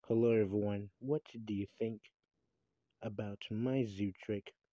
Hello everyone, what do you think about my zoo trick?